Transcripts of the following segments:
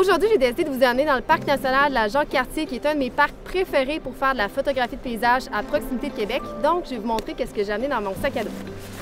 Aujourd'hui, j'ai décidé de vous amener dans le parc national de la Jacques-Cartier, qui est un de mes parcs préférés pour faire de la photographie de paysage à proximité de Québec. Donc, je vais vous montrer qu'est-ce que j'ai amené dans mon sac à dos.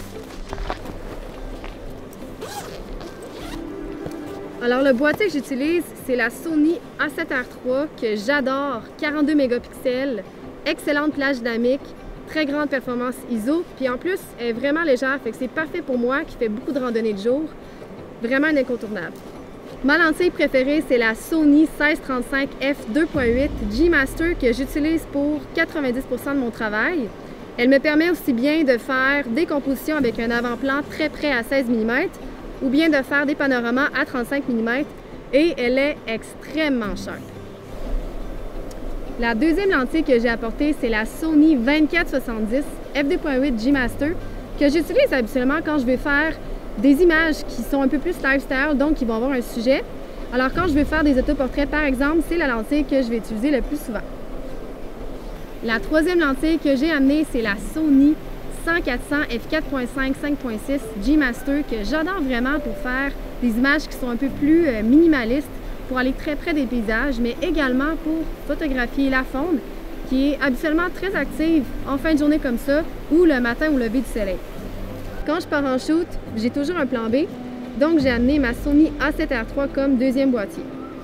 Alors, le boîtier que j'utilise, c'est la Sony A7R III que j'adore. 42 mégapixels, excellente plage dynamique, très grande performance ISO, puis en plus, elle est vraiment légère, fait que c'est parfait pour moi qui fais beaucoup de randonnées de jour. Vraiment un incontournable. Ma lentille préférée, c'est la Sony 1635 f2.8 G Master que j'utilise pour 90% de mon travail. Elle me permet aussi bien de faire des compositions avec un avant-plan très près à 16 mm ou bien de faire des panoramas à 35 mm et elle est extrêmement chère. La deuxième lentille que j'ai apportée, c'est la Sony 2470 f2.8 G Master que j'utilise habituellement quand je vais faire des images qui sont un peu plus lifestyle, donc qui vont avoir un sujet. Alors quand je vais faire des autoportraits, par exemple, c'est la lentille que je vais utiliser le plus souvent. La troisième lentille que j'ai amenée, c'est la Sony 100-400 f4.5 5.6 G Master que j'adore vraiment pour faire des images qui sont un peu plus minimalistes, pour aller très près des paysages, mais également pour photographier la faune, qui est habituellement très active en fin de journée comme ça, ou le matin au lever du soleil. Quand je pars en shoot, j'ai toujours un plan B, donc j'ai amené ma Sony A7R III comme deuxième boîtier.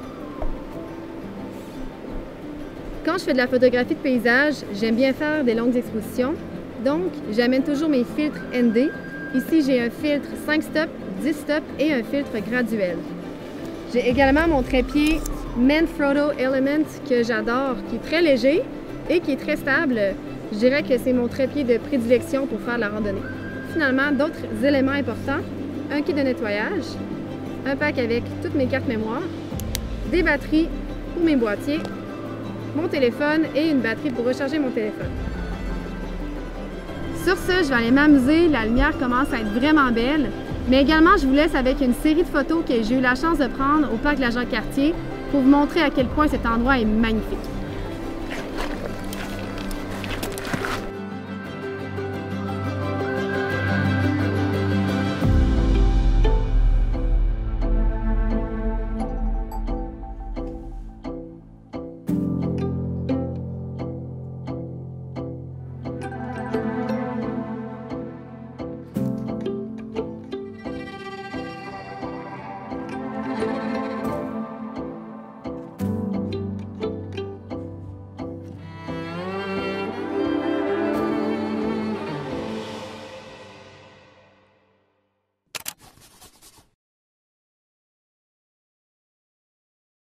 Quand je fais de la photographie de paysage, j'aime bien faire des longues expositions, donc j'amène toujours mes filtres ND. Ici, j'ai un filtre 5 stops, 10 stops et un filtre graduel. J'ai également mon trépied Manfrotto Element que j'adore, qui est très léger et qui est très stable. Je dirais que c'est mon trépied de prédilection pour faire de la randonnée. Finalement, d'autres éléments importants, un kit de nettoyage, un pack avec toutes mes cartes mémoire, des batteries pour mes boîtiers, mon téléphone et une batterie pour recharger mon téléphone. Sur ce, je vais aller m'amuser, la lumière commence à être vraiment belle, mais également je vous laisse avec une série de photos que j'ai eu la chance de prendre au parc de la Jacques-Cartier pour vous montrer à quel point cet endroit est magnifique.